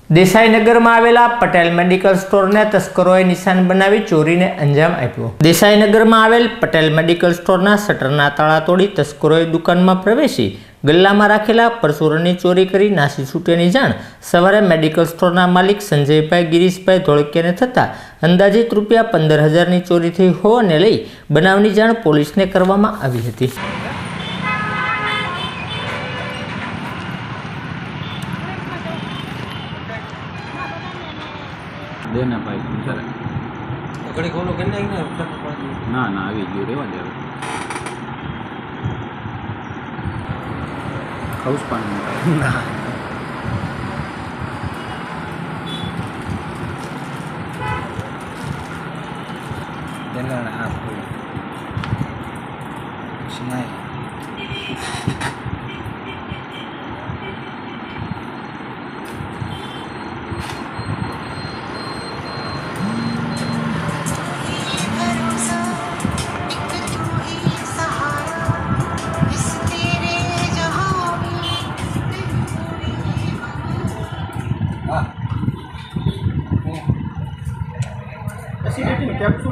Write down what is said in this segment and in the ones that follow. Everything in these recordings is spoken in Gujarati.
દેસાઈનગરમાં આવેલા પટેલ મેડિકલ સ્ટોરને તસ્કરોએ નિશાન બનાવી ચોરીને અંજામ આપ્યો। દેસાઈનગરમાં આવેલ પટેલ મેડિકલ સ્ટોરના શટરના તાળા તોડી તસ્કરોએ દુકાનમાં પ્રવેશી ગલ્લામાં રાખેલા પરચુરણની ચોરી કરી નાસી છૂટ્યાની જાણ સવારે મેડિકલ સ્ટોરના માલિક સંજયભાઈ ગિરીશભાઈ ધોળકિયાને થતાં અંદાજિત રૂપિયા 15,000ની ચોરી થઈ હોવાને લઈ બનાવની જાણ પોલીસને કરવામાં આવી હતી। देना भाई चले घड़ी खोलो करना ही ना ना अभी जो रेवा दे हाउस पानी ना देना आपको सुनाए एसिडिटी कैप्सूल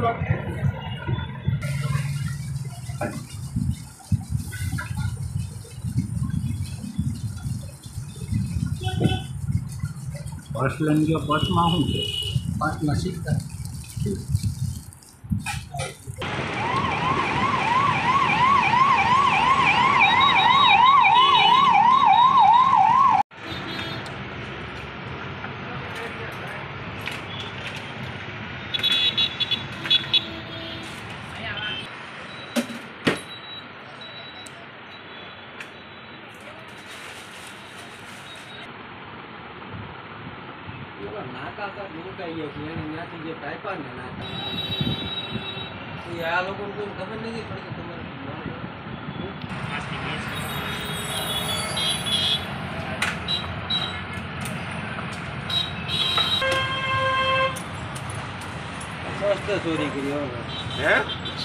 पर्स लेने के पर्स में हूँ पाँच नसीब का नाका का लोग का ये कि ना तो ये टाइपा ना नाका ये आ लोगों को खबर नहीं पड़ी तुम्हारे मस्त चोरी करी होगा हैं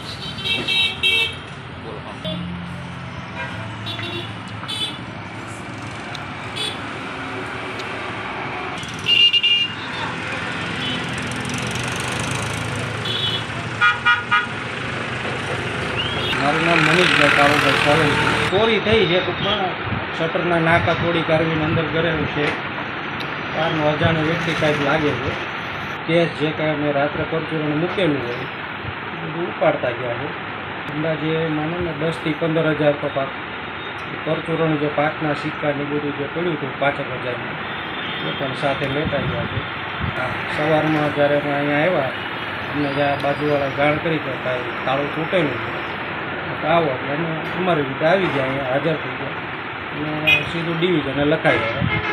મારું નામ મનીષભાઈ કાળુભાઈ સોલંકી। ચોરી થઈ છે ટૂંકમાં શટરના નાકા તોડી કાઢવીને અંદર કરેલું છે। કારનું અજાણ્યો વ્યક્તિ કાંઈક લાગે છે કેસ જે કાંઈ અમે રાત્રે પરચુરણ મૂકેલું હોય એ બધું ઉપાડતા ગયા છે। અંદાજે માનો ને 10,000 થી 15,000 તો પાક પરચુરણ જે પાકના સિક્કાને બધું જે પડ્યું હતું 5,000નું એ પણ સાથે લેતા ગયા છે। સવારમાં જ્યારે અમે અહીંયા આવ્યા અમને જ્યાં બાજુવાળા જાણ કરી કે કાંઈ તાળું તૂટેલું છે આવો એટલે અમે અમારી રીતે આવી ગયા, અહીંયા હાજર થઈ ગયા અને સીધું ડિવિઝને લખાઈ ગયા।